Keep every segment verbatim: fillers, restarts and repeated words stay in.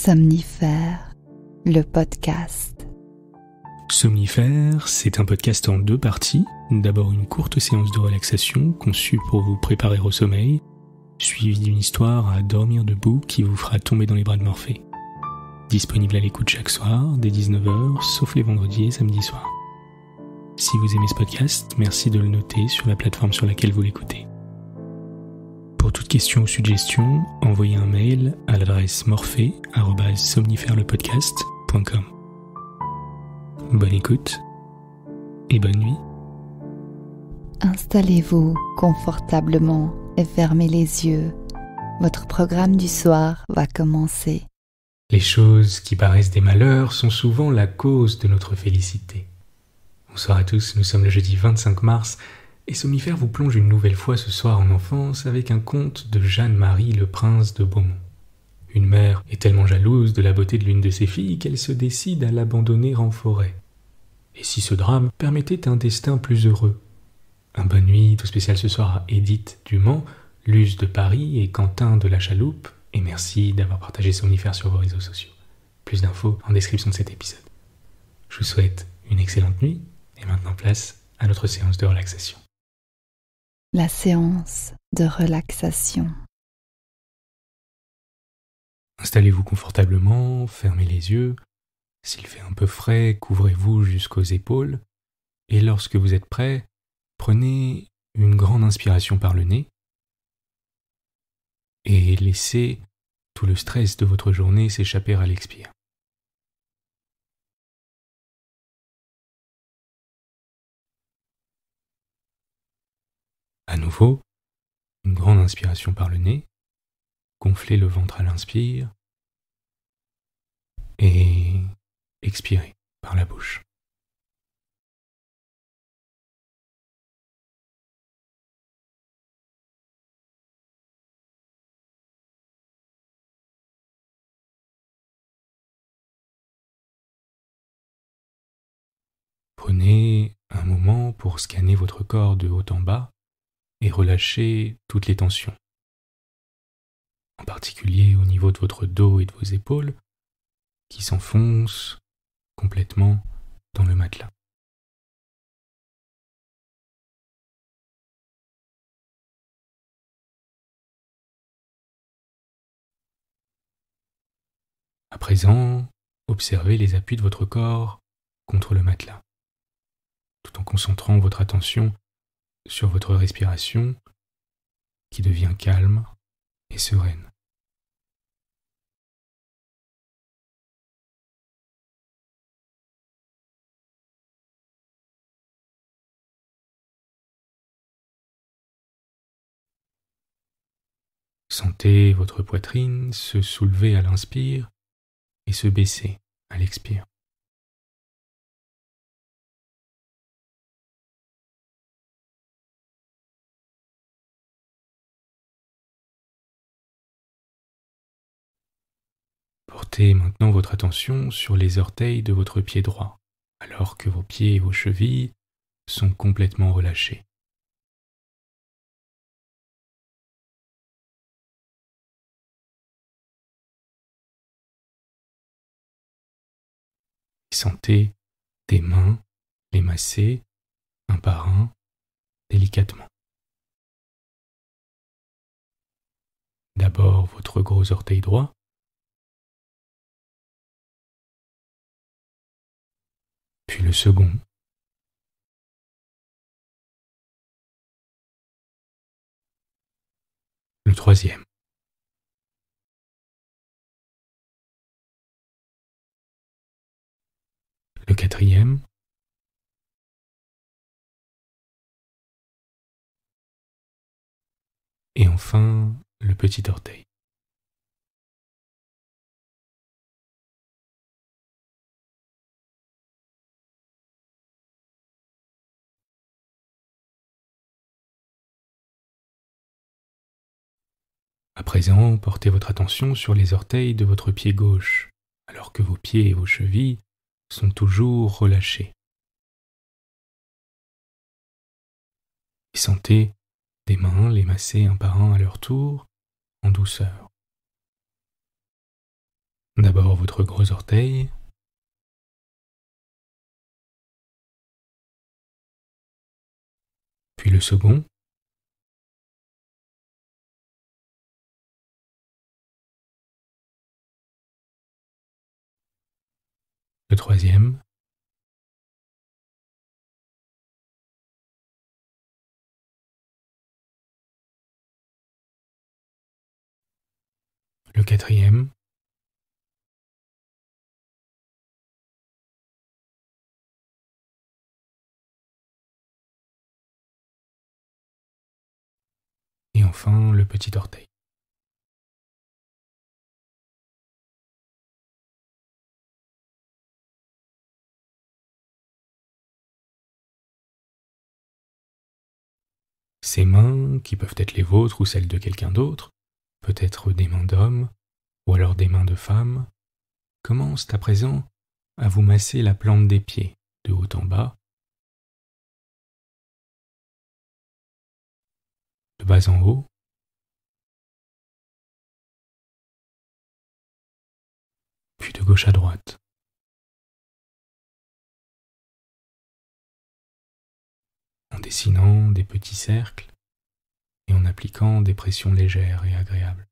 Somnifère, le podcast. Somnifère, c'est un podcast en deux parties. D'abord une courte séance de relaxation conçue pour vous préparer au sommeil, suivie d'une histoire à dormir debout qui vous fera tomber dans les bras de Morphée. Disponible à l'écoute chaque soir, dès dix-neuf heures, sauf les vendredis et samedis soirs. Si vous aimez ce podcast, merci de le noter sur la plateforme sur laquelle vous l'écoutez. Pour toute question ou suggestion, envoyez un mail à l'adresse morphée arobase somnifèrepodcast point com. Bonne écoute et bonne nuit. Installez-vous confortablement et fermez les yeux. Votre programme du soir va commencer. Les choses qui paraissent des malheurs sont souvent la cause de notre félicité. Bonsoir à tous, nous sommes le jeudi vingt-cinq mars et Somnifère vous plonge une nouvelle fois ce soir en enfance avec un conte de Jeanne-Marie le Prince de Beaumont. Une mère est tellement jalouse de la beauté de l'une de ses filles qu'elle se décide à l'abandonner en forêt. Et si ce drame permettait un destin plus heureux? Un bonne nuit tout spécial ce soir à Édith du Mans, Luce de Paris et Quentin de la Chaloupe, et merci d'avoir partagé Somnifère sur vos réseaux sociaux. Plus d'infos en description de cet épisode. Je vous souhaite une excellente nuit, et maintenant place à notre séance de relaxation. La séance de relaxation. Installez-vous confortablement, fermez les yeux. S'il fait un peu frais, couvrez-vous jusqu'aux épaules. Et lorsque vous êtes prêt, prenez une grande inspiration par le nez et laissez tout le stress de votre journée s'échapper à l'expire. À nouveau, une grande inspiration par le nez, gonflez le ventre à l'inspire et expirez par la bouche. Prenez un moment pour scanner votre corps de haut en bas et relâchez toutes les tensions, en particulier au niveau de votre dos et de vos épaules, qui s'enfoncent complètement dans le matelas. À présent, observez les appuis de votre corps contre le matelas, tout en concentrant votre attention sur votre respiration qui devient calme et sereine. Sentez votre poitrine se soulever à l'inspire et se baisser à l'expire. Portez maintenant votre attention sur les orteils de votre pied droit, alors que vos pieds et vos chevilles sont complètement relâchés. Sentez tes mains les masser un par un délicatement. D'abord votre gros orteil droit, puis le second, le troisième, le quatrième, et enfin le petit orteil. À présent, portez votre attention sur les orteils de votre pied gauche, alors que vos pieds et vos chevilles sont toujours relâchés. Et sentez des mains les masser un par un à leur tour, en douceur. d'abord votre gros orteil, puis le second, le troisième, le quatrième, et enfin le petit orteil. Ces mains, qui peuvent être les vôtres ou celles de quelqu'un d'autre, peut-être des mains d'homme ou alors des mains de femme, commencent à présent à vous masser la plante des pieds, de haut en bas, de bas en haut, puis de gauche à droite, en dessinant des petits cercles et en appliquant des pressions légères et agréables.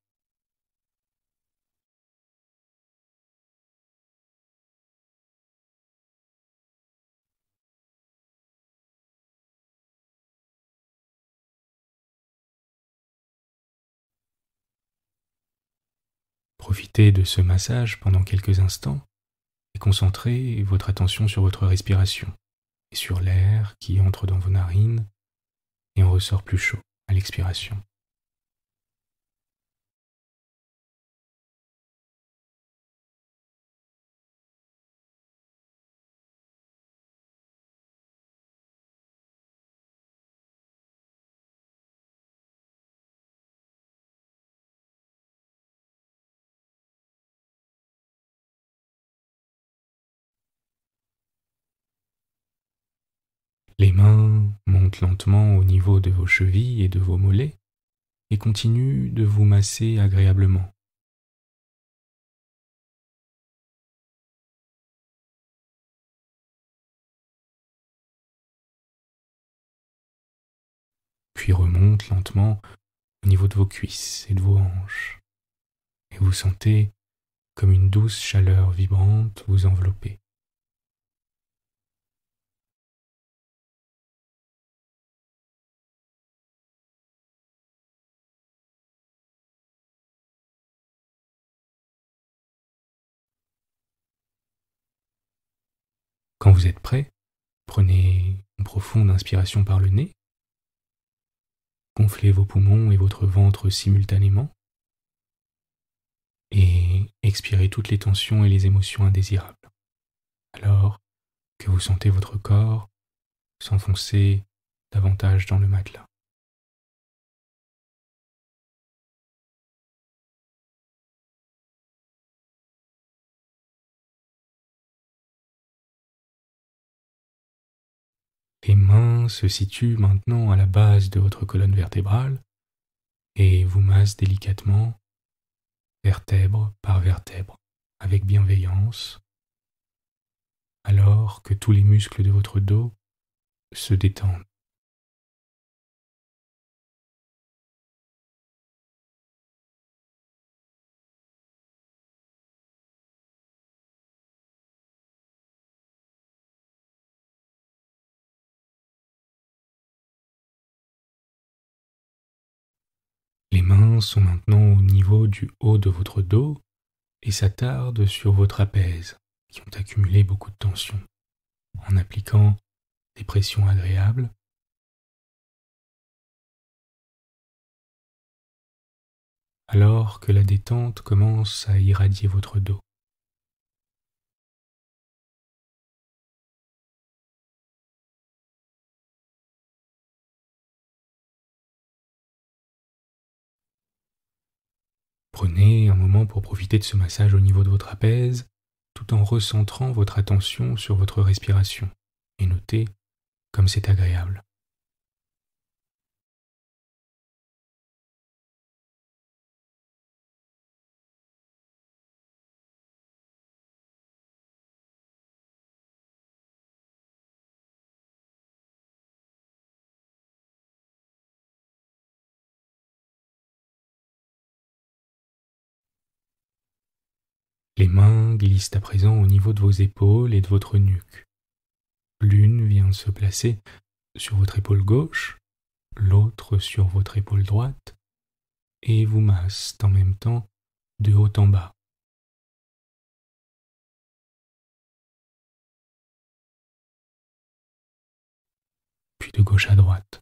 Profitez de ce massage pendant quelques instants et concentrez votre attention sur votre respiration et sur l'air qui entre dans vos narines et en ressort plus chaud à l'expiration. Les mains montent lentement au niveau de vos chevilles et de vos mollets et continuent de vous masser agréablement. Puis remontent lentement au niveau de vos cuisses et de vos hanches. Et vous sentez comme une douce chaleur vibrante vous envelopper. Quand vous êtes prêt, prenez une profonde inspiration par le nez, gonflez vos poumons et votre ventre simultanément, et expirez toutes les tensions et les émotions indésirables, alors que vous sentez votre corps s'enfoncer davantage dans le matelas. Les mains se situent maintenant à la base de votre colonne vertébrale et vous massent délicatement, vertèbre par vertèbre, avec bienveillance, alors que tous les muscles de votre dos se détendent. Les mains sont maintenant au niveau du haut de votre dos et s'attardent sur vos trapèzes, qui ont accumulé beaucoup de tension, en appliquant des pressions agréables, alors que la détente commence à irradier votre dos. Prenez un moment pour profiter de ce massage au niveau de vos trapèzes, tout en recentrant votre attention sur votre respiration, et notez comme c'est agréable. Les mains glissent à présent au niveau de vos épaules et de votre nuque. L'une vient se placer sur votre épaule gauche, l'autre sur votre épaule droite, et vous masse en même temps de haut en bas. Puis de gauche à droite.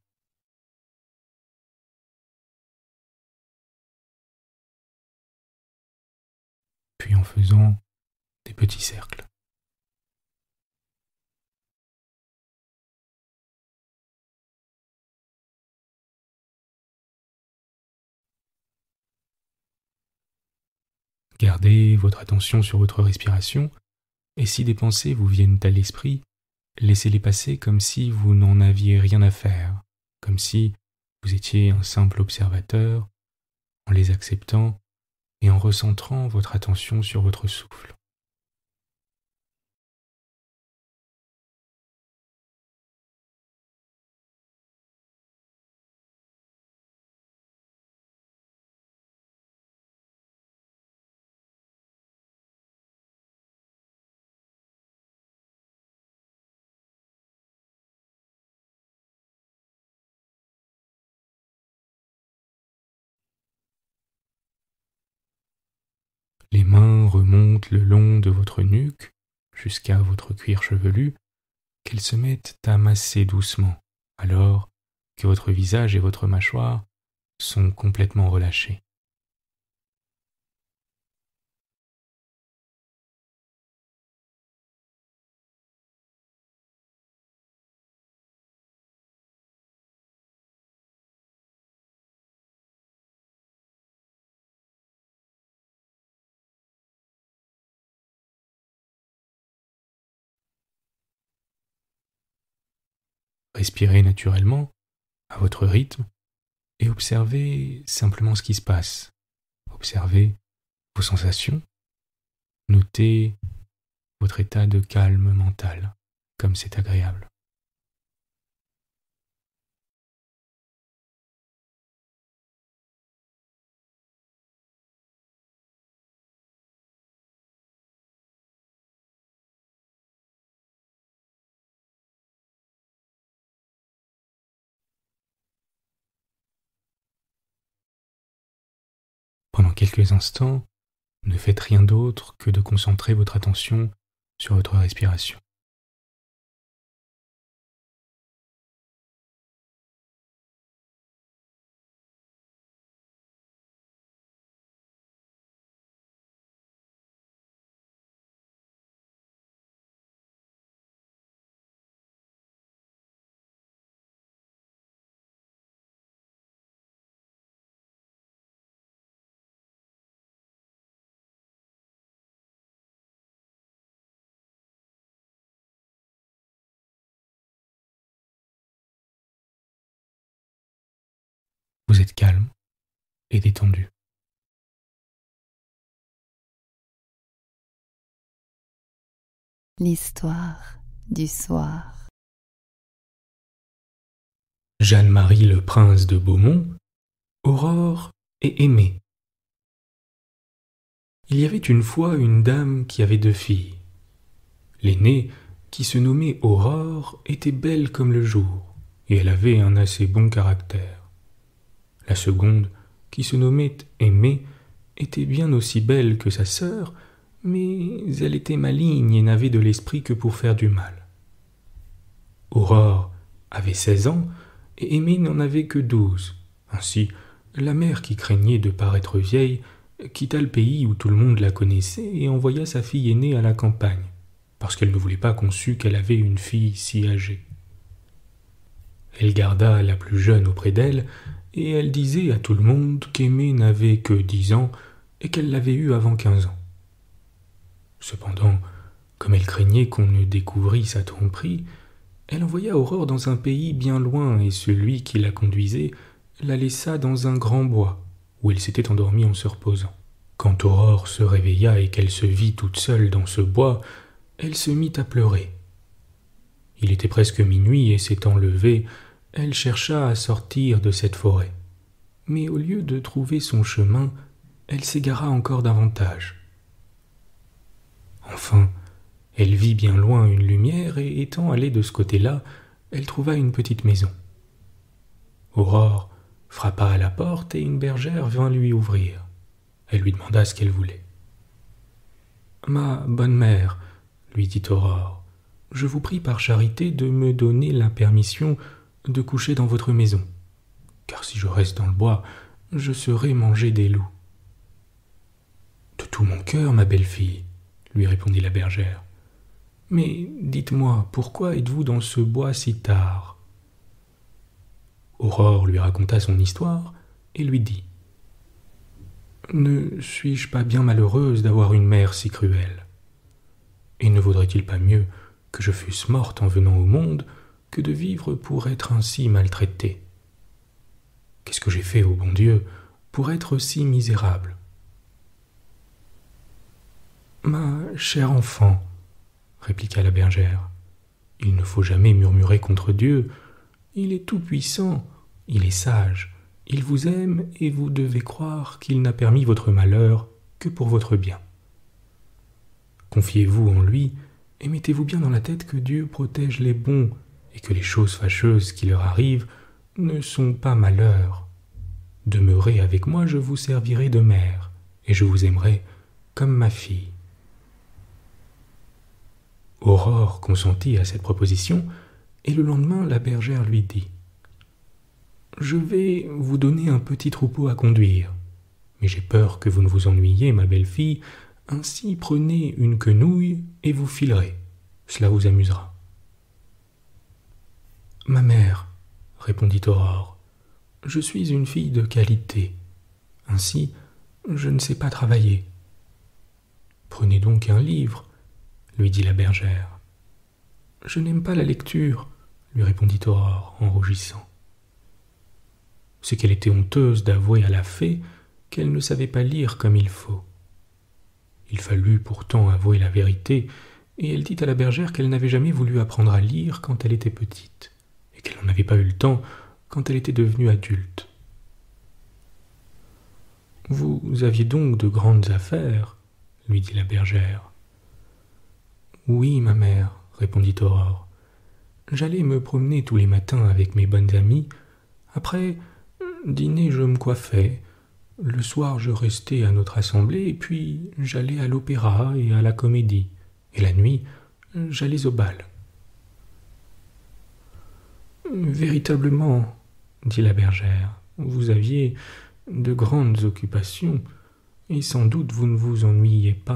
Puis en faisant des petits cercles. Gardez votre attention sur votre respiration, et si des pensées vous viennent à l'esprit, laissez-les passer comme si vous n'en aviez rien à faire, comme si vous étiez un simple observateur, en les acceptant et en recentrant votre attention sur votre souffle. Les mains remontent le long de votre nuque jusqu'à votre cuir chevelu, qu'elles se mettent à masser doucement, alors que votre visage et votre mâchoire sont complètement relâchés. Respirez naturellement, à votre rythme, et observez simplement ce qui se passe. Observez vos sensations, notez votre état de calme mental, comme c'est agréable. Pendant quelques instants, ne faites rien d'autre que de concentrer votre attention sur votre respiration. Vous êtes calme et détendu. L'histoire du soir. Jeanne-Marie le prince de Beaumont, Aurore et Aimée. Il y avait une fois une dame qui avait deux filles. L'aînée, qui se nommait Aurore, était belle comme le jour, et elle avait un assez bon caractère. La seconde, qui se nommait Aimée, était bien aussi belle que sa sœur, mais elle était maligne et n'avait de l'esprit que pour faire du mal. Aurore avait seize ans, et Aimée n'en avait que douze. Ainsi, la mère, qui craignait de paraître vieille, quitta le pays où tout le monde la connaissait et envoya sa fille aînée à la campagne, parce qu'elle ne voulait pas qu'on sût qu'elle avait une fille si âgée. Elle garda la plus jeune auprès d'elle, et elle disait à tout le monde qu'Aimée n'avait que dix ans et qu'elle l'avait eue avant quinze ans. Cependant, comme elle craignait qu'on ne découvrît sa tromperie, elle envoya Aurore dans un pays bien loin, et celui qui la conduisait la laissa dans un grand bois, où elle s'était endormie en se reposant. Quand Aurore se réveilla et qu'elle se vit toute seule dans ce bois, elle se mit à pleurer. Il était presque minuit, et s'étant levée, elle chercha à sortir de cette forêt. Mais au lieu de trouver son chemin, elle s'égara encore davantage. Enfin, elle vit bien loin une lumière et étant allée de ce côté-là, elle trouva une petite maison. Aurore frappa à la porte et une bergère vint lui ouvrir. Elle lui demanda ce qu'elle voulait. « Ma bonne mère, lui dit Aurore, je vous prie par charité de me donner la permission de coucher dans votre maison, car si je reste dans le bois, je serai mangée des loups. »« De tout mon cœur, ma belle-fille, lui répondit la bergère. Mais dites-moi, pourquoi êtes-vous dans ce bois si tard ?» Aurore lui raconta son histoire et lui dit « Ne suis-je pas bien malheureuse d'avoir une mère si cruelle? Et ne vaudrait-il pas mieux que je fusse morte en venant au monde que de vivre pour être ainsi maltraitée? Qu'est-ce que j'ai fait, ô bon Dieu, pour être si misérable? » « Ma chère enfant, répliqua la bergère, il ne faut jamais murmurer contre Dieu. Il est tout-puissant, il est sage, il vous aime et vous devez croire qu'il n'a permis votre malheur que pour votre bien. Confiez-vous en lui et mettez-vous bien dans la tête que Dieu protège les bons et que les choses fâcheuses qui leur arrivent ne sont pas malheurs. Demeurez avec moi, je vous servirai de mère et je vous aimerai comme ma fille. » Aurore consentit à cette proposition, et le lendemain la bergère lui dit « Je vais vous donner un petit troupeau à conduire, mais j'ai peur que vous ne vous ennuyiez, ma belle-fille, ainsi prenez une quenouille et vous filerez, cela vous amusera. »« Ma mère, répondit Aurore, je suis une fille de qualité, ainsi je ne sais pas travailler. »« Prenez donc un livre, lui dit la bergère. « Je n'aime pas la lecture, lui répondit Aurore en rougissant. C'est qu'elle était honteuse d'avouer à la fée qu'elle ne savait pas lire comme il faut. Il fallut pourtant avouer la vérité, et elle dit à la bergère qu'elle n'avait jamais voulu apprendre à lire quand elle était petite, et qu'elle n'en avait pas eu le temps quand elle était devenue adulte. « Vous aviez donc de grandes affaires, lui dit la bergère. »« Oui, ma mère, répondit Aurore. J'allais me promener tous les matins avec mes bonnes amies. Après dîner, je me coiffais. Le soir, je restais à notre assemblée, et puis j'allais à l'opéra et à la comédie. Et la nuit, j'allais au bal. »« Véritablement, dit la bergère, vous aviez de grandes occupations, et sans doute vous ne vous ennuyiez pas. »«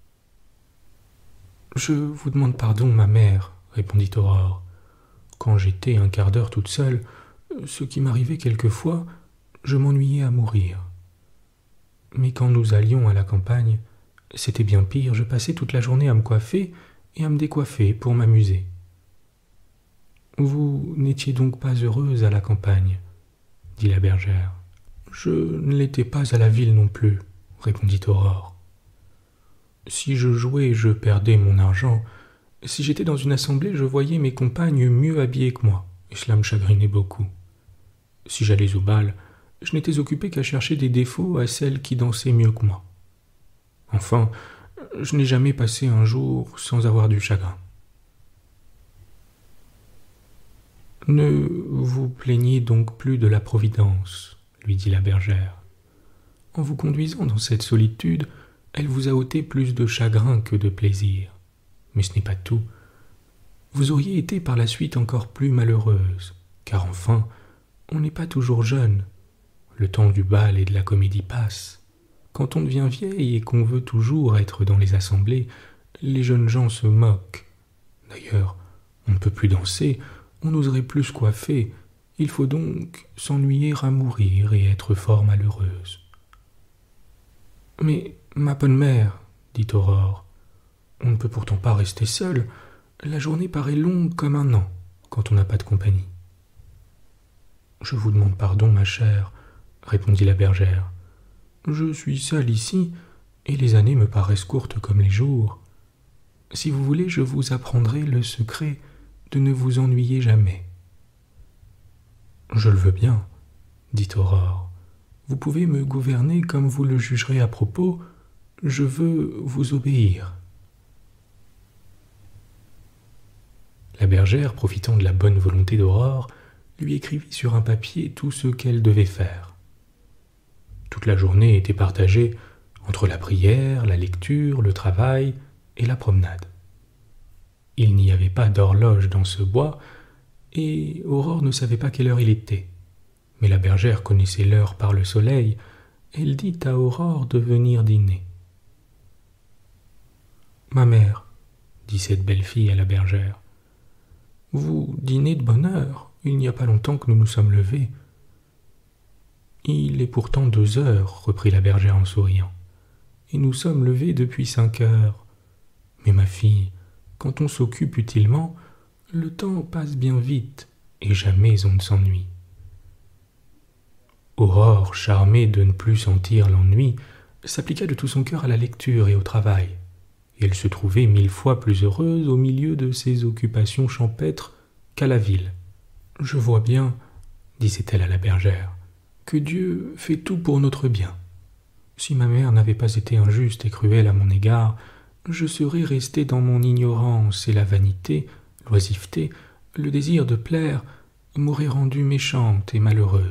Je vous demande pardon, ma mère, répondit Aurore. Quand j'étais un quart d'heure toute seule, ce qui m'arrivait quelquefois, je m'ennuyais à mourir. Mais quand nous allions à la campagne, c'était bien pire, je passais toute la journée à me coiffer et à me décoiffer pour m'amuser. »« Vous n'étiez donc pas heureuse à la campagne, dit la bergère. »« Je ne l'étais pas à la ville non plus, répondit Aurore. Si je jouais, je perdais mon argent. Si j'étais dans une assemblée, je voyais mes compagnes mieux habillées que moi, et cela me chagrinait beaucoup. Si j'allais au bal, je n'étais occupé qu'à chercher des défauts à celles qui dansaient mieux que moi. Enfin, je n'ai jamais passé un jour sans avoir du chagrin. »« Ne vous plaignez donc plus de la Providence, lui dit la bergère. En vous conduisant dans cette solitude, elle vous a ôté plus de chagrin que de plaisir. Mais ce n'est pas tout. Vous auriez été par la suite encore plus malheureuse, car enfin, on n'est pas toujours jeune. Le temps du bal et de la comédie passe. Quand on devient vieille et qu'on veut toujours être dans les assemblées, les jeunes gens se moquent. D'ailleurs, on ne peut plus danser, on n'oserait plus se coiffer. Il faut donc s'ennuyer à mourir et être fort malheureuse. »« Mais, ma bonne mère, dit Aurore, on ne peut pourtant pas rester seule. La journée paraît longue comme un an quand on n'a pas de compagnie. »« Je vous demande pardon, ma chère, répondit la bergère. Je suis seule ici, et les années me paraissent courtes comme les jours. Si vous voulez, je vous apprendrai le secret de ne vous ennuyer jamais. »« Je le veux bien, dit Aurore. Vous pouvez me gouverner comme vous le jugerez à propos. Je veux vous obéir. » La bergère, profitant de la bonne volonté d'Aurore, lui écrivit sur un papier tout ce qu'elle devait faire. Toute la journée était partagée entre la prière, la lecture, le travail et la promenade. Il n'y avait pas d'horloge dans ce bois, et Aurore ne savait pas quelle heure il était. Mais la bergère connaissait l'heure par le soleil. Elle dit à Aurore de venir dîner. « Ma mère, dit cette belle fille à la bergère, vous dînez de bonne heure, il n'y a pas longtemps que nous nous sommes levés. » Il est pourtant deux heures, reprit la bergère en souriant, et nous sommes levés depuis cinq heures. Mais ma fille, quand on s'occupe utilement, le temps passe bien vite, et jamais on ne s'ennuie. Aurore, charmée de ne plus sentir l'ennui, s'appliqua de tout son cœur à la lecture et au travail, et elle se trouvait mille fois plus heureuse au milieu de ses occupations champêtres qu'à la ville. « Je vois bien, disait-elle à la bergère, que Dieu fait tout pour notre bien. Si ma mère n'avait pas été injuste et cruelle à mon égard, je serais restée dans mon ignorance, et la vanité, l'oisiveté, le désir de plaire m'auraient rendue méchante et malheureuse. »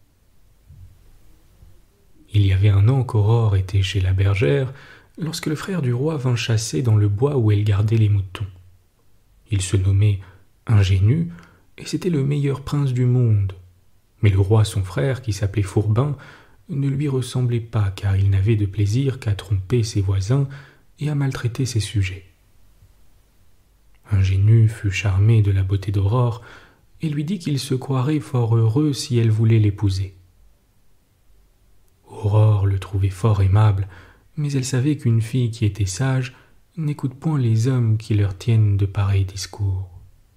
Il y avait un an qu'Aurore était chez la bergère, lorsque le frère du roi vint chasser dans le bois où elle gardait les moutons. Il se nommait Ingénu, et c'était le meilleur prince du monde. Mais le roi, son frère, qui s'appelait Fourbin, ne lui ressemblait pas, car il n'avait de plaisir qu'à tromper ses voisins et à maltraiter ses sujets. Ingénu fut charmé de la beauté d'Aurore et lui dit qu'il se croirait fort heureux si elle voulait l'épouser. Aurore le trouvait fort aimable, mais elle savait qu'une fille qui était sage n'écoute point les hommes qui leur tiennent de pareils discours.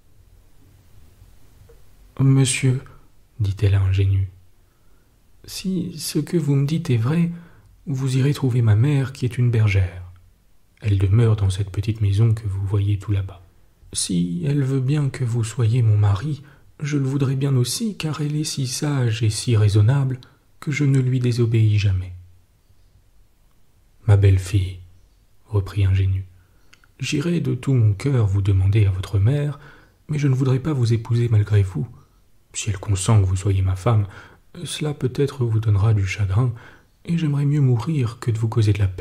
« Monsieur, dit-elle à Ingénu, si ce que vous me dites est vrai, vous irez trouver ma mère qui est une bergère. Elle demeure dans cette petite maison que vous voyez tout là-bas. Si elle veut bien que vous soyez mon mari, je le voudrais bien aussi, car elle est si sage et si raisonnable que je ne lui désobéis jamais. » « Ma belle-fille, reprit Ingénu, j'irai de tout mon cœur vous demander à votre mère, mais je ne voudrais pas vous épouser malgré vous. Si elle consent que vous soyez ma femme, cela peut-être vous donnera du chagrin, et j'aimerais mieux mourir que de vous causer de la peine.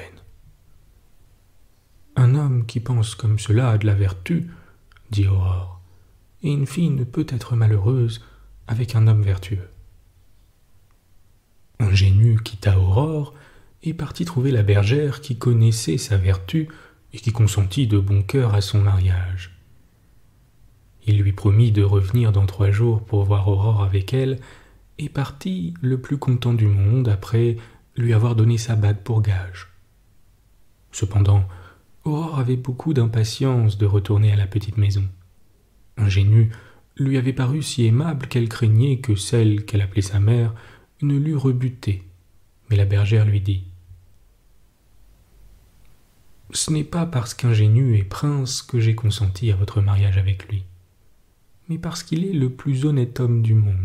Un homme qui pense comme cela a de la vertu, dit Aurore, et une fille ne peut être malheureuse avec un homme vertueux. Ingénu quitta Aurore et partit trouver la bergère qui connaissait sa vertu et qui consentit de bon cœur à son mariage. Il lui promit de revenir dans trois jours pour voir Aurore avec elle, et partit le plus content du monde après lui avoir donné sa bague pour gage. Cependant, Aurore avait beaucoup d'impatience de retourner à la petite maison. Ingénu lui avait paru si aimable qu'elle craignait que celle qu'elle appelait sa mère ne l'eût rebutée. Mais la bergère lui dit « Ce n'est pas parce qu'Ingénu est prince que j'ai consenti à votre mariage avec lui, mais parce qu'il est le plus honnête homme du monde. »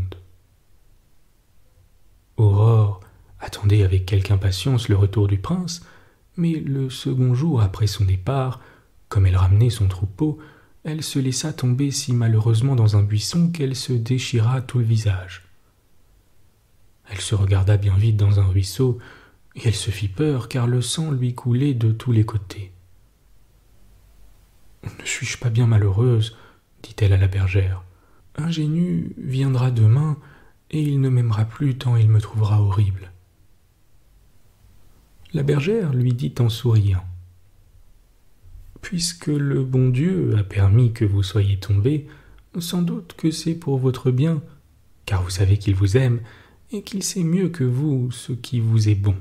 Aurore attendait avec quelque impatience le retour du prince, mais le second jour après son départ, comme elle ramenait son troupeau, elle se laissa tomber si malheureusement dans un buisson qu'elle se déchira tout le visage. Elle se regarda bien vite dans un ruisseau, et elle se fit peur, car le sang lui coulait de tous les côtés. « Ne suis-je pas bien malheureuse ?» dit-elle à la bergère. « Ingénu viendra demain, et il ne m'aimera plus tant il me trouvera horrible. » La bergère lui dit en souriant « Puisque le bon Dieu a permis que vous soyez tombés, sans doute que c'est pour votre bien, car vous savez qu'il vous aime, et qu'il sait mieux que vous ce qui vous est bon. »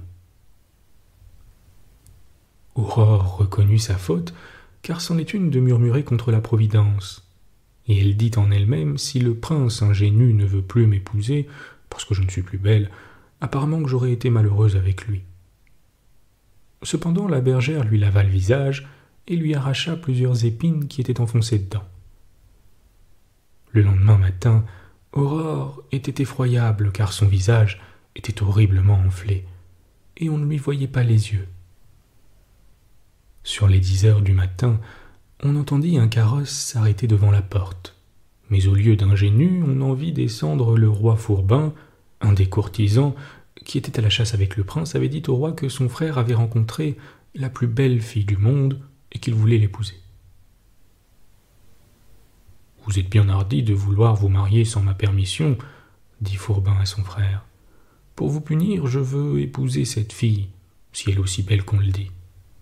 Aurore reconnut sa faute, car c'en est une de murmurer contre la Providence. Et elle dit en elle-même, si le prince Ingénu ne veut plus m'épouser, parce que je ne suis plus belle, apparemment que j'aurais été malheureuse avec lui. Cependant, la bergère lui lava le visage et lui arracha plusieurs épines qui étaient enfoncées dedans. Le lendemain matin, Aurore était effroyable, car son visage était horriblement enflé, et on ne lui voyait pas les yeux. Sur les dix heures du matin, on entendit un carrosse s'arrêter devant la porte. Mais au lieu d'Ingénu, on en vit descendre le roi Fourbin, un des courtisans, qui était à la chasse avec le prince, avait dit au roi que son frère avait rencontré la plus belle fille du monde et qu'il voulait l'épouser. « Vous êtes bien hardi de vouloir vous marier sans ma permission, » dit Fourbin à son frère. « Pour vous punir, je veux épouser cette fille, si elle est aussi belle qu'on le dit. »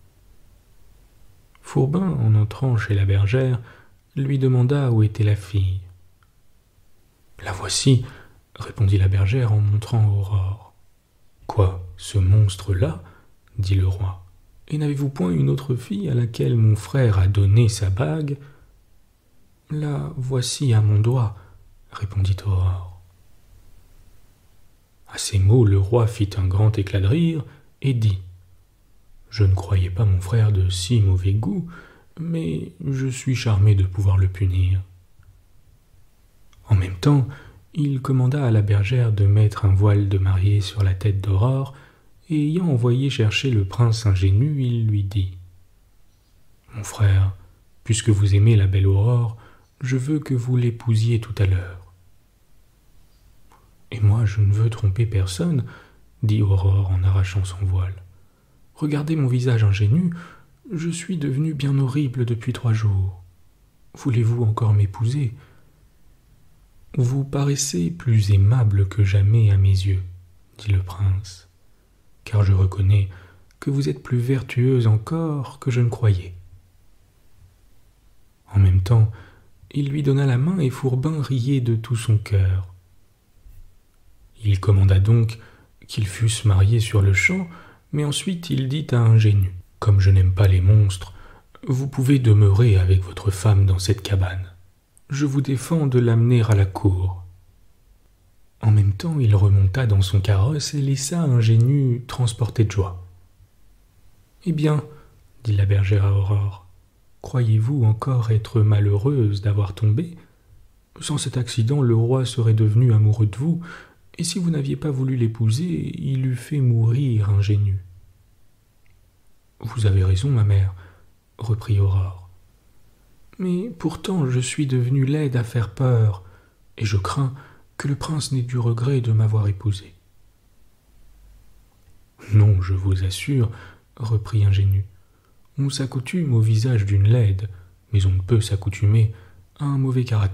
Fourbin, en entrant chez la bergère, lui demanda où était la fille. « La voici, » répondit la bergère en montrant Aurore. « Quoi, ce monstre-là » dit le roi. « Et n'avez-vous point une autre fille à laquelle mon frère a donné sa bague ?»« La voici à mon doigt, » répondit Aurore. À ces mots, le roi fit un grand éclat de rire et dit « Je ne croyais pas mon frère de si mauvais goût, mais je suis charmé de pouvoir le punir. » En même temps, il commanda à la bergère de mettre un voile de mariée sur la tête d'Aurore, et ayant envoyé chercher le prince Ingénu, il lui dit « Mon frère, puisque vous aimez la belle Aurore, je veux que vous l'épousiez tout à l'heure. »« Et moi, je ne veux tromper personne, » dit Aurore en arrachant son voile. « Regardez mon visage ingénu, je suis devenu bien horrible depuis trois jours. Voulez-vous encore m'épouser ? Vous paraissez plus aimable que jamais à mes yeux, » dit le prince, « car je reconnais que vous êtes plus vertueuse encore que je ne croyais. » En même temps, il lui donna la main et Fourbin riait de tout son cœur. Il commanda donc qu'ils fussent mariés sur le champ, mais ensuite il dit à Ingénu « Comme je n'aime pas les monstres, vous pouvez demeurer avec votre femme dans cette cabane. Je vous défends de l'amener à la cour. » En même temps, il remonta dans son carrosse et laissa Ingénu transporter de joie. « Eh bien, dit la bergère à Aurore, croyez-vous encore être malheureuse d'avoir tombé ? Sans cet accident, le roi serait devenu amoureux de vous, et si vous n'aviez pas voulu l'épouser, il eût fait mourir Ingénu. »« Vous avez raison, ma mère, » reprit Aurore. « Mais pourtant je suis devenue laide à faire peur, et je crains que le prince n'ait du regret de m'avoir épousée. »« Non, je vous assure, » reprit Ingénu, « on s'accoutume au visage d'une laide, mais on ne peut s'accoutumer à un mauvais caractère. »«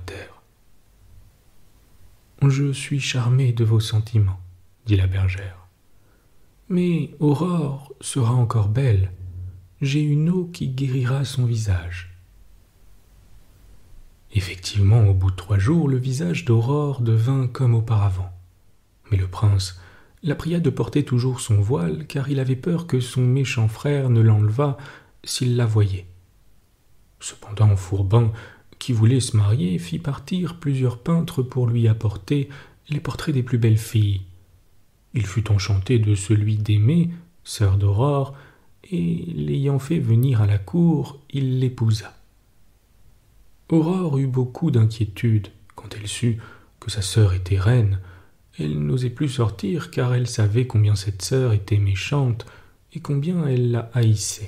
Je suis charmée de vos sentiments, » dit la bergère. « Mais Aurore sera encore belle. J'ai une eau qui guérira son visage. » Effectivement, au bout de trois jours, le visage d'Aurore devint comme auparavant. Mais le prince la pria de porter toujours son voile, car il avait peur que son méchant frère ne l'enlevât s'il la voyait. Cependant, Fourbin, qui voulait se marier, fit partir plusieurs peintres pour lui apporter les portraits des plus belles filles. Il fut enchanté de celui d'Aimée, sœur d'Aurore, et l'ayant fait venir à la cour, il l'épousa. Aurore eut beaucoup d'inquiétude quand elle sut que sa sœur était reine. Elle n'osait plus sortir car elle savait combien cette sœur était méchante et combien elle la haïssait.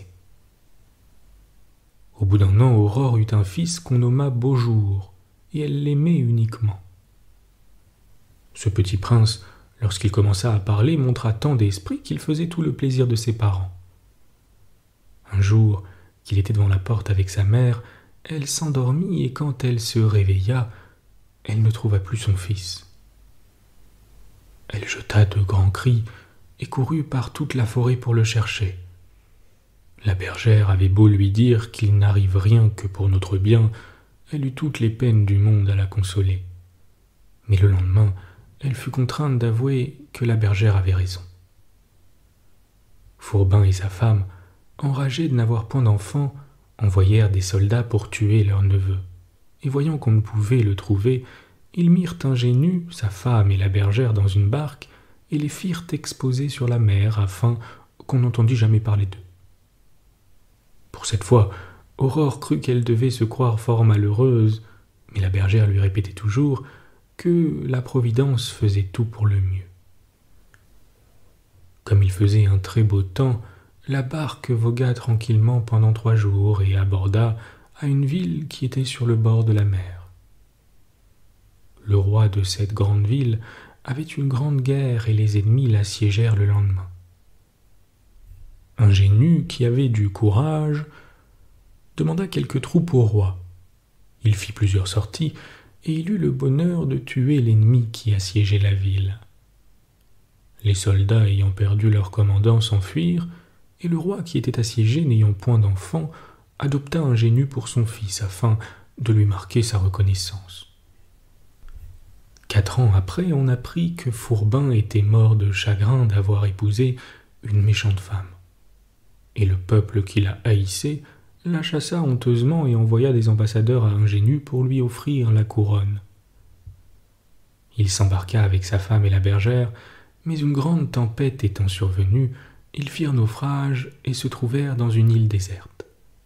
Au bout d'un an, Aurore eut un fils qu'on nomma Beaujour, et elle l'aimait uniquement. Ce petit prince, lorsqu'il commença à parler, montra tant d'esprit qu'il faisait tout le plaisir de ses parents. Un jour, qu'il était devant la porte avec sa mère, elle s'endormit et quand elle se réveilla, elle ne trouva plus son fils. Elle jeta de grands cris et courut par toute la forêt pour le chercher. La bergère avait beau lui dire qu'il n'arrive rien que pour notre bien, elle eut toutes les peines du monde à la consoler. Mais le lendemain, elle fut contrainte d'avouer que la bergère avait raison. Fourbin et sa femme, enragés de n'avoir point d'enfant, envoyèrent des soldats pour tuer leur neveu, et voyant qu'on ne pouvait le trouver, ils mirent Ingénu, sa femme et la bergère dans une barque, et les firent exposer sur la mer, afin qu'on n'entendît jamais parler d'eux. Pour cette fois, Aurore crut qu'elle devait se croire fort malheureuse, mais la bergère lui répétait toujours que la Providence faisait tout pour le mieux. Comme il faisait un très beau temps, la barque vogua tranquillement pendant trois jours et aborda à une ville qui était sur le bord de la mer. Le roi de cette grande ville avait une grande guerre et les ennemis l'assiégèrent le lendemain. Ingénu, qui avait du courage, demanda quelques troupes au roi. Il fit plusieurs sorties et il eut le bonheur de tuer l'ennemi qui assiégeait la ville. Les soldats ayant perdu leur commandant s'enfuirent, et le roi qui était assiégé n'ayant point d'enfant adopta Ingénu pour son fils afin de lui marquer sa reconnaissance. Quatre ans après, on apprit que Fourbin était mort de chagrin d'avoir épousé une méchante femme. Et le peuple qui la haïssait la chassa honteusement et envoya des ambassadeurs à Ingénu pour lui offrir la couronne. Il s'embarqua avec sa femme et la bergère, mais une grande tempête étant survenue, ils firent naufrage et se trouvèrent dans une île déserte.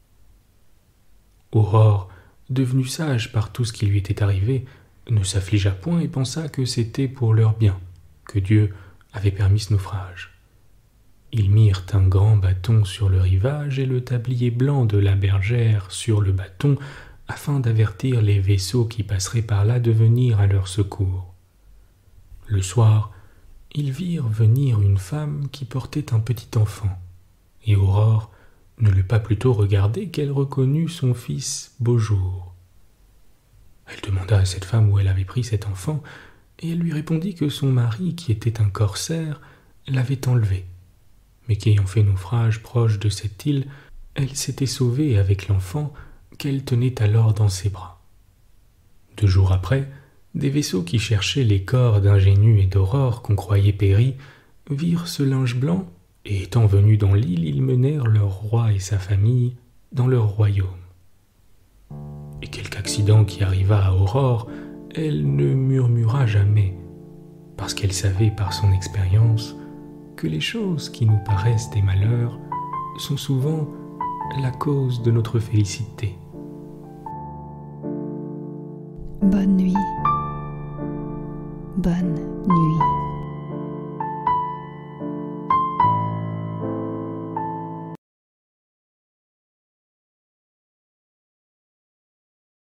Aurore, devenue sage par tout ce qui lui était arrivé, ne s'affligea point et pensa que c'était pour leur bien, que Dieu avait permis ce naufrage. Ils mirent un grand bâton sur le rivage et le tablier blanc de la bergère sur le bâton, afin d'avertir les vaisseaux qui passeraient par là de venir à leur secours. Le soir, ils virent venir une femme qui portait un petit enfant, et Aurore ne l'eut pas plutôt regardé qu'elle reconnut son fils Beaujour. Elle demanda à cette femme où elle avait pris cet enfant, et elle lui répondit que son mari, qui était un corsaire, l'avait enlevé, mais qu'ayant fait naufrage proche de cette île, elle s'était sauvée avec l'enfant qu'elle tenait alors dans ses bras. Deux jours après, des vaisseaux qui cherchaient les corps d'Ingénu et d'Aurore qu'on croyait péris virent ce linge blanc, et étant venus dans l'île, ils menèrent leur roi et sa famille dans leur royaume. Et quelque accident qui arriva à Aurore, elle ne murmura jamais, parce qu'elle savait par son expérience que les choses qui nous paraissent des malheurs sont souvent la cause de notre félicité. Bonne nuit. Bonne nuit.